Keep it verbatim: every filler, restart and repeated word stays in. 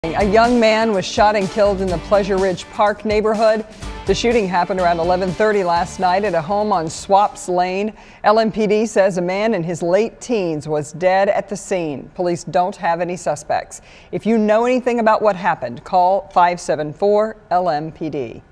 A young man was shot and killed in the Pleasure Ridge Park neighborhood. The shooting happened around eleven thirty last night at a home on Swaps Lane. L M P D says a man in his late teens was dead at the scene. Police don't have any suspects. If you know anything about what happened, call five seven four L M P D.